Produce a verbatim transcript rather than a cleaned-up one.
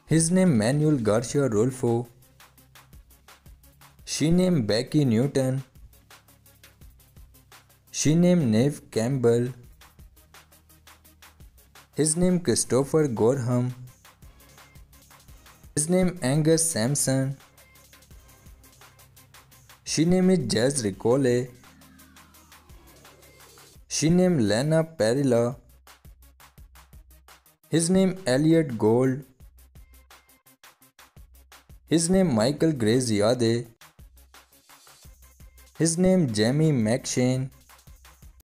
His name Manuel Garcia Rolfo. She named Becky Newton. She named Neve Campbell. His name Christopher Gorham. His name Angus Sampson. She named Jazz Ricole. She named Lena Perilla. His name Elliot Gold. His name Michael Graziade. His name Jamie McShane.